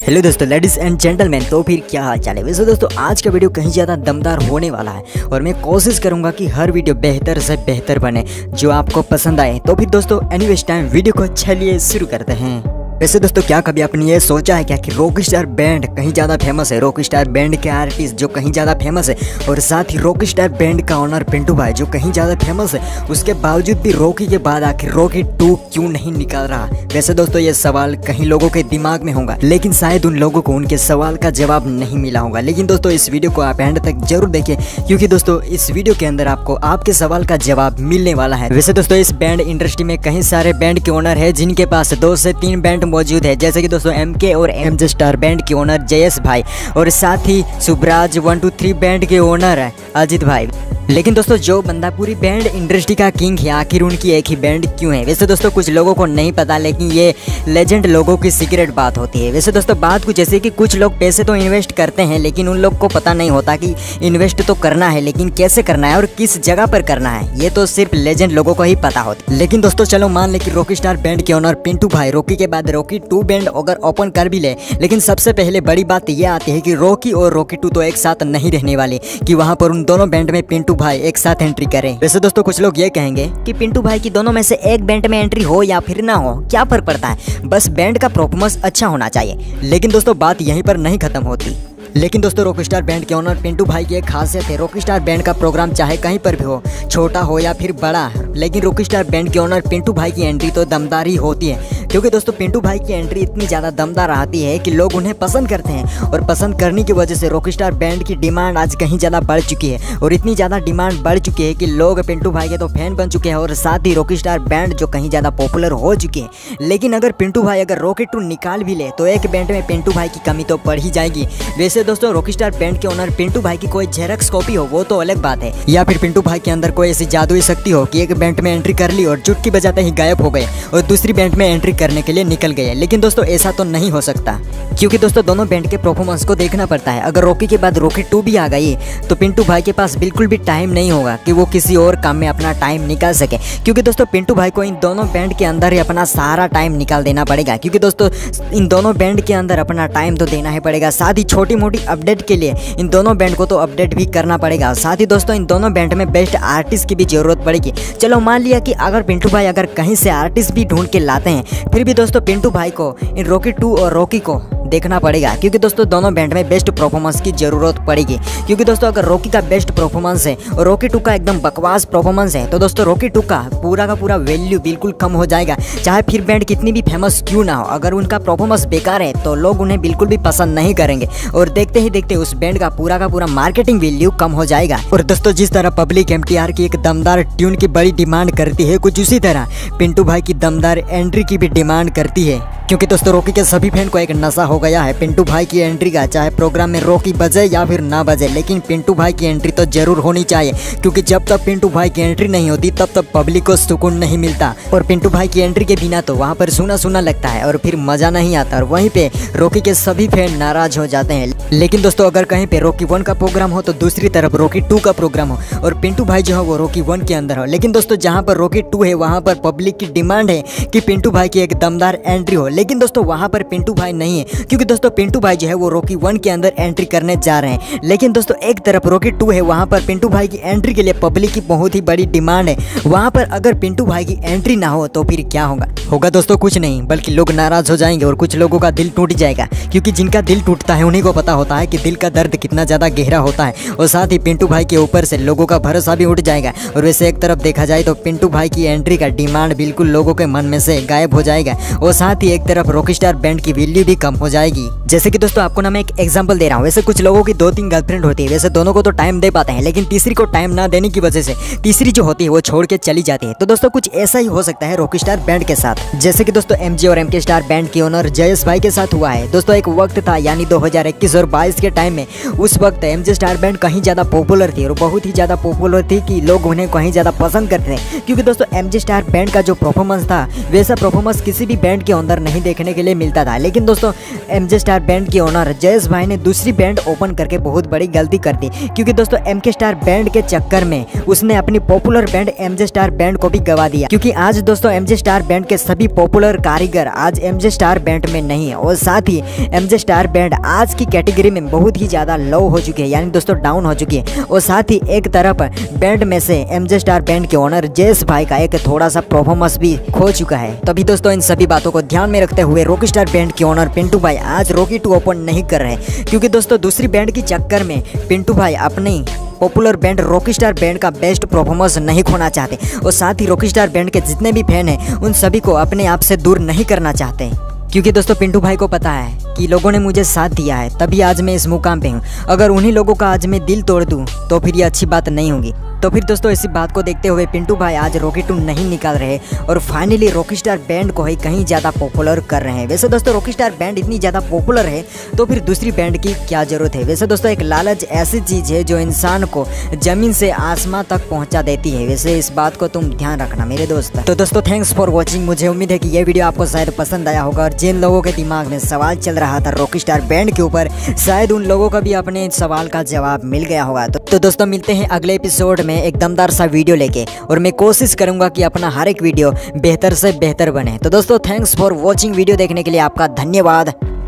Hello दोस्तों, ladies and gentleman, तो फिर क्या हाल चाल है। वैसे दोस्तों आज का वीडियो कहीं ज़्यादा दमदार होने वाला है और मैं कोशिश करूंगा कि हर वीडियो बेहतर से बेहतर बने जो आपको पसंद आए। तो फिर दोस्तों एनीवेज टाइम वीडियो को चलिए शुरू करते हैं। वैसे दोस्तों क्या कभी आपने ये सोचा है क्या कि रॉकस्टार बैंड कहीं ज़्यादा फेमस है, रॉकस्टार बैंड के आर्टिस्ट जो कहीं ज़्यादा फेमस है और साथ ही रॉकस्टार बैंड का ओनर पिंटू भाई जो कहीं ज़्यादा फेमस है, उसके बावजूद भी रॉकी के बाद आखिर रॉकी 2 क्यों नहीं निकल रहा। वैसे दोस्तों ये सवाल कहीं लोगों के दिमाग में होगा, लेकिन शायद उन लोगों को उनके सवाल का जवाब नहीं मिला होगा। लेकिन दोस्तों इस वीडियो को आप एंड तक जरूर देखिए, क्योंकि दोस्तों इस वीडियो के अंदर आपको आपके सवाल का जवाब मिलने वाला है। वैसे दोस्तों इस बैंड इंडस्ट्री में कई सारे बैंड के ओनर है जिनके पास 2 से 3 बैंड मौजूद है, जैसे कि दोस्तों MK और MJ स्टार बैंड के ओनर जयेश भाई और साथ ही शुभराज 1 2 3 बैंड के ओनर है अजित भाई। लेकिन दोस्तों जो बंदा पूरी बैंड इंडस्ट्री का किंग है, आखिर उनकी एक ही बैंड क्यों है। वैसे दोस्तों कुछ लोगों को नहीं पता, लेकिन ये लेजेंड लोगों की सीक्रेट बात होती है। वैसे दोस्तों बात कुछ ऐसी कि कुछ लोग पैसे तो इन्वेस्ट करते हैं, लेकिन उन लोग को पता नहीं होता कि इन्वेस्ट तो करना है, लेकिन कैसे करना है और किस जगह पर करना है, ये तो सिर्फ लेजेंड लोगों को ही पता होता है। लेकिन दोस्तों चलो मान ले कि रॉकस्टार बैंड के ओनर पिंटू भाई रॉकी के बाद रॉकी 2 बैंड अगर ओपन कर भी ले, लेकिन सबसे पहले बड़ी बात ये आती है कि रॉकी और रॉकी 2 तो एक साथ नहीं रहने वाले, कि वहाँ पर उन दोनों बैंड में पिंटू भाई एक साथ एंट्री करें। वैसे दोस्तों कुछ लोग ये कहेंगे कि पिंटू भाई की दोनों में से एक बैंड में एंट्री हो या फिर ना हो, क्या फर्क पड़ता है, बस बैंड का परफॉर्मेंस अच्छा होना चाहिए। लेकिन दोस्तों बात यहीं पर नहीं खत्म होती। लेकिन दोस्तों रॉकस्टार बैंड के ओनर पिंटू भाई की एक खासियत है, रॉकस्टार बैंड का प्रोग्राम चाहे कहीं पर भी हो, छोटा हो या फिर बड़ा, लेकिन रॉकस्टार बैंड के ओनर पिंटू भाई की एंट्री तो दमदार ही होती है। क्योंकि दोस्तों पिंटू भाई की एंट्री इतनी ज़्यादा दमदार आती है कि लोग उन्हें पसंद करते हैं और पसंद करने की वजह से रॉकस्टार बैंड की डिमांड आज कहीं ज़्यादा बढ़ चुकी है और इतनी ज़्यादा डिमांड बढ़ चुकी है कि लोग पिंटू भाई के तो फैन बन चुके हैं और साथ ही रॉकस्टार बैंड जो कहीं ज़्यादा पॉपुलर हो चुकी है। लेकिन अगर पिंटू भाई अगर रॉकी 2 निकाल भी ले तो एक बैंड में पिंटू भाई की कमी तो पड़ ही जाएगी। वैसे दोस्तों रॉकस्टार बैंड के ओनर पिंटू भाई की कोई जेरक्स कॉपी हो वो तो अलग बात है, या फिर पिंटू भाई के अंदर कोई ऐसी जादुई शक्ति हो कि एक बैंड में एंट्री कर ली और चुटकी बजाते ही गायब हो गए और दूसरी बैंड में एंट्री करने के लिए निकल गए। लेकिन दोस्तों ऐसा तो नहीं हो सकता, क्योंकि दोस्तों दोनों बैंड के परफॉर्मेंस को देखना पड़ता है। अगर रॉकी के बाद रॉकी 2 भी आ गई तो पिंटू भाई के पास बिल्कुल भी टाइम नहीं होगा कि वो किसी और काम में अपना टाइम निकाल सके, क्योंकि दोस्तों पिंटू भाई को इन दोनों बैंड के अंदर ही अपना सारा टाइम निकाल देना पड़ेगा। क्योंकि दोस्तों इन दोनों बैंड के अंदर अपना टाइम तो देना ही पड़ेगा, साथ ही छोटी मोटी अपडेट के लिए इन दोनों बैंड को तो अपडेट भी करना पड़ेगा। साथ ही दोस्तों इन दोनों बैंड में बेस्ट आर्टिस्ट की भी जरूरत पड़ेगी। चलो मान लिया कि अगर पिंटू भाई अगर कहीं से आर्टिस्ट भी ढूंढ के लाते हैं, फिर भी दोस्तों पिंटू भाई को इन रॉकी 2 और रॉकी को देखना पड़ेगा, क्योंकि दोस्तों दोनों बैंड में बेस्ट परफॉर्मेंस की जरूरत पड़ेगी। क्योंकि दोस्तों अगर रॉकी का बेस्ट परफॉर्मेंस है और रॉकी 2 का एकदम बकवास परफॉर्मेंस है, तो दोस्तों रॉकी 2 का पूरा वैल्यू बिल्कुल कम हो जाएगा। चाहे फिर बैंड कितनी भी फेमस क्यों ना हो, अगर उनका परफॉर्मेंस बेकार है तो लोग उन्हें बिल्कुल भी पसंद नहीं करेंगे और देखते ही देखते उस बैंड का पूरा मार्केटिंग वैल्यू कम हो जाएगा। और दोस्तों जिस तरह पब्लिक MTR की एक दमदार ट्यून की बड़ी डिमांड करती है, कुछ उसी तरह पिंटू भाई की दमदार एंट्री की भी डिमांड करती है। क्योंकि दोस्तों रॉकी के सभी फैन को एक नशा हो गया है पिंटू भाई की एंट्री का, चाहे प्रोग्राम में रॉकी बजे या फिर ना बजे, लेकिन पिंटू भाई की एंट्री तो जरूर होनी चाहिए। क्योंकि जब तक पिंटू भाई की एंट्री नहीं होती तब तक पब्लिक को सुकून नहीं मिलता और पिंटू भाई की एंट्री के बिना तो वहाँ पर सुना लगता है और फिर मजा नहीं आता और वहीं पे रॉकी के सभी फैन नाराज हो जाते हैं। लेकिन दोस्तों अगर कहीं पे रॉकी 1 का प्रोग्राम हो तो दूसरी तरफ रॉकी 2 का प्रोग्राम हो और पिंटू भाई जो है वो रॉकी 1 के अंदर हो, लेकिन दोस्तों जहाँ पर रॉकी 2 है वहाँ पर पब्लिक की डिमांड है कि पिंटू भाई की एक दमदार एंट्री हो, लेकिन दोस्तों वहाँ पर पिंटू भाई नहीं है। क्योंकि दोस्तों पिंटू भाई जो है वो रॉकी 1 के अंदर एंट्री करने जा रहे हैं, लेकिन दोस्तों एक तरफ रॉकी 2 है, वहाँ पर पिंटू भाई की एंट्री के लिए पब्लिक की बहुत ही बड़ी डिमांड है। वहाँ पर अगर पिंटू भाई की एंट्री ना हो तो फिर क्या होगा दोस्तों कुछ नहीं, बल्कि लोग नाराज हो जाएंगे और कुछ लोगों का दिल टूट जाएगा। क्योंकि जिनका दिल टूटता है उन्हीं को पता होता है कि दिल का दर्द कितना ज़्यादा गहरा होता है और साथ ही पिंटू भाई के ऊपर से लोगों का भरोसा भी उठ जाएगा। और वैसे एक तरफ देखा जाए तो पिंटू भाई की एंट्री का डिमांड बिल्कुल लोगों के मन में से गायब हो जाएगा और साथ ही एक तरफ रॉकस्टार बैंड की वैल्यू भी कम हो जाएगी। जैसे कि दोस्तों आपको ना मैं एक एग्जांपल दे रहा हूँ। वैसे कुछ लोगों की 2-3 गर्लफ्रेंड होती है, वैसे दोनों को तो टाइम दे पाते हैं, लेकिन तीसरी को टाइम ना देने की वजह से तीसरी जो होती है वो छोड़ के चली जाती है। तो दोस्तों कुछ ऐसा ही हो सकता है रॉकस्टार बैंड के साथ, जैसे कि दोस्तों MJ और MK स्टार बैंड के ओनर जयेश भाई के साथ हुआ है। दोस्तों एक वक्त था यानी 2021 और 22 के टाइम में, उस वक्त MJ स्टार बैंड कहीं ज़्यादा पॉपुलर थी और बहुत ही ज़्यादा पॉपुलर थी कि लोग उन्हें कहीं ज़्यादा पसंद करते थे। क्योंकि दोस्तों MJ स्टार बैंड का जो परफॉर्मेंस था वैसा परफॉर्मेंस किसी भी बैंड के अंदर नहीं देखने के लिए मिलता था। लेकिन दोस्तों एमजे स्टार बैंड के ओनर जयेश भाई ने दूसरी बैंड ओपन करके बहुत बड़ी गलती कर दी, क्योंकि दोस्तों एमके स्टार बैंड के चक्कर में उसने अपनी popular band MJ star band को भी गवा दिया। क्योंकि आज दोस्तों एमजे स्टार बैंड के सभी पॉपुलर कारीगर आज एमजे स्टार बैंड में नहीं है, और साथ ही एमजे स्टार बैंड आज की कैटेगरी में बहुत ही ज़्यादा लो हो चुकी है, यानी दोस्तों डाउन हो चुकी है। और साथ ही एक तरफ बैंड में से एमजे स्टार बैंड के ओनर जयेश भाई का एक थोड़ा सा परफॉर्मेंस भी खो चुका है। तभी दोस्तों इन सभी बातों को ध्यान में रखते हुए रॉकस्टार बैंड के ओनर पिंटू भाई आज रॉकी 2 ओपन नहीं कर रहे, क्योंकि दोस्तों दूसरी बैंड की चक्कर में पिंटू भाई अपनी पॉपुलर बैंड रॉकस्टार बैंड का बेस्ट परफॉर्मेंस नहीं खोना चाहते, और साथ ही रॉकस्टार बैंड के जितने भी फैन हैं उन सभी को अपने आप से दूर नहीं करना चाहते। क्योंकि दोस्तों पिंटू भाई को पता है कि लोगों ने मुझे साथ दिया है, तभी आज मैं इस मुकाम पे हूँ। अगर उन्हीं लोगों का आज मैं दिल तोड़ दूँ तो फिर ये अच्छी बात नहीं होगी। तो फिर दोस्तों इसी बात को देखते हुए पिंटू भाई आज रॉकी 2 नहीं निकाल रहे और फाइनली रॉकस्टार बैंड को ही कहीं ज़्यादा पॉपुलर कर रहे हैं। वैसे दोस्तों रॉकस्टार बैंड इतनी ज़्यादा पॉपुलर है तो फिर दूसरी बैंड की क्या ज़रूरत है। वैसे दोस्तों एक लालच ऐसी चीज़ है जो इंसान को ज़मीन से आसमां तक पहुँचा देती है। वैसे इस बात को तुम ध्यान रखना मेरे दोस्त। तो दोस्तों थैंक्स फॉर वॉचिंग। मुझे उम्मीद है कि ये वीडियो आपको शायद पसंद आया होगा, और जिन लोगों के दिमाग में सवाल चल रहा था रॉकस्टार बैंड के ऊपर, शायद उन लोगों का भी अपने सवाल का जवाब मिल गया होगा। तो दोस्तों मिलते हैं अगले एपिसोड में एक दमदार सा वीडियो लेके, और मैं कोशिश करूंगा कि अपना हर एक वीडियो बेहतर से बेहतर बने। तो दोस्तों थैंक्स फॉर वॉचिंग। वीडियो देखने के लिए आपका धन्यवाद।